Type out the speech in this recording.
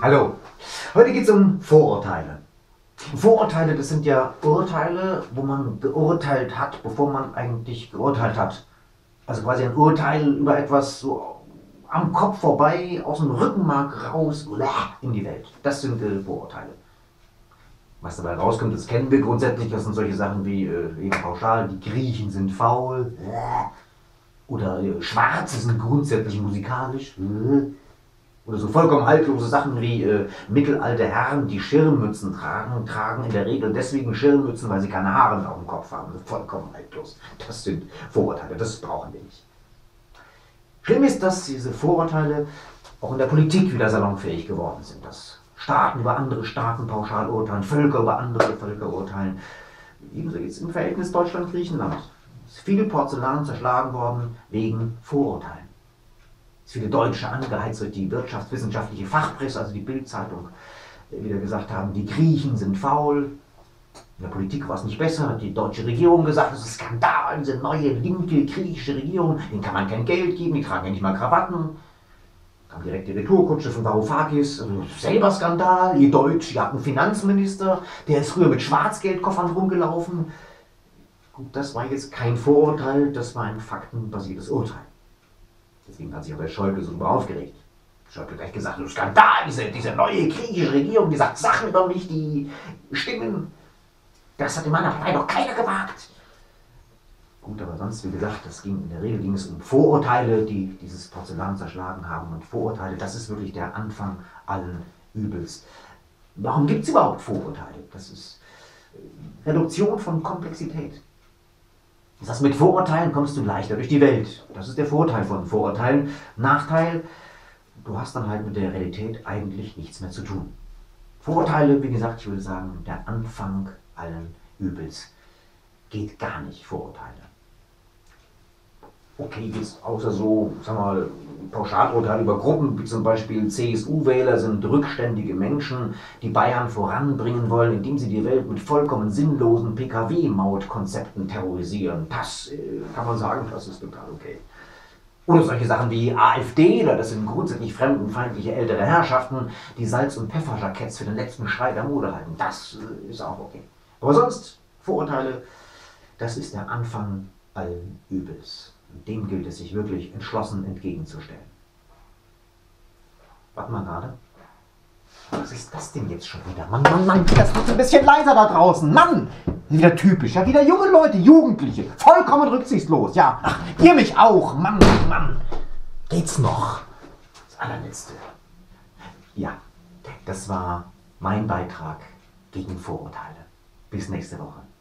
Hallo, heute geht es um Vorurteile. Vorurteile, das sind ja Urteile, wo man geurteilt hat, bevor man eigentlich geurteilt hat. Also quasi ein Urteil über etwas so am Kopf vorbei, aus dem Rückenmark raus, in die Welt. Das sind Vorurteile. Was dabei rauskommt, das kennen wir grundsätzlich. Das sind solche Sachen wie eben pauschal, die Griechen sind faul. Oder Schwarze sind grundsätzlich musikalisch. Oder so vollkommen haltlose Sachen wie mittelalte Herren, die Schirmmützen tragen in der Regel deswegen Schirmmützen, weil sie keine Haare auf dem Kopf haben. Vollkommen haltlos. Das sind Vorurteile, das brauchen wir nicht. Schlimm ist, dass diese Vorurteile auch in der Politik wieder salonfähig geworden sind. Dass Staaten über andere Staaten pauschal urteilen, Völker über andere Völker urteilen. Ebenso jetzt im Verhältnis Deutschland-Griechenland. Es ist viel Porzellan zerschlagen worden wegen Vorurteilen. Es viele Deutsche angeheizt durch die wirtschaftswissenschaftliche Fachpresse, also die Bild-Zeitung, wieder gesagt haben, die Griechen sind faul. In der Politik war es nicht besser, hat die deutsche Regierung gesagt, das ist ein Skandal, diese neue linke griechische Regierung, denen kann man kein Geld geben, die tragen ja nicht mal Krawatten. Kam direkt die Retourkutsche von Varoufakis, selber Skandal, ihr Deutsch, ihr habt einen Finanzminister, der ist früher mit Schwarzgeldkoffern rumgelaufen. Gut, das war jetzt kein Vorurteil, das war ein faktenbasiertes Urteil. Deswegen hat sich auch der Schäuble so darüber aufgeregt. Schäuble hat gleich gesagt, Skandal, diese neue griechische Regierung, die sagt Sachen über mich, die stimmen. Das hat in meiner Partei noch keiner gewagt. Gut, aber sonst, wie gesagt, in der Regel ging es um Vorurteile, die dieses Porzellan zerschlagen haben. Und Vorurteile, das ist wirklich der Anfang allen Übels. Warum gibt es überhaupt Vorurteile? Das ist Reduktion von Komplexität. Das heißt, mit Vorurteilen kommst du leichter durch die Welt. Das ist der Vorteil von Vorurteilen. Nachteil, du hast dann halt mit der Realität eigentlich nichts mehr zu tun. Vorurteile, wie gesagt, ich würde sagen, der Anfang allen Übels. Geht gar nicht, Vorurteile. Okay, jetzt außer so, sagen wir mal, Pauschalurteile über Gruppen, wie zum Beispiel CSU-Wähler sind rückständige Menschen, die Bayern voranbringen wollen, indem sie die Welt mit vollkommen sinnlosen PKW-Mautkonzepten terrorisieren. Das kann man sagen, das ist total okay. Oder solche Sachen wie AfDler, das sind grundsätzlich fremdenfeindliche ältere Herrschaften, die Salz- und Pfefferjacketts für den letzten Schrei der Mode halten. Das ist auch okay. Aber sonst, Vorurteile, das ist der Anfang allen Übels. Und dem gilt es sich wirklich entschlossen entgegenzustellen. Warte mal gerade. Was ist das denn jetzt schon wieder? Mann, das wird ein bisschen leiser da draußen. Mann! Wieder typisch. Ja, wieder junge Leute, Jugendliche. Vollkommen rücksichtslos. Ja, ach, ihr mich auch. Mann. Geht's noch? Das allerletzte. Ja, das war mein Beitrag gegen Vorurteile. Bis nächste Woche.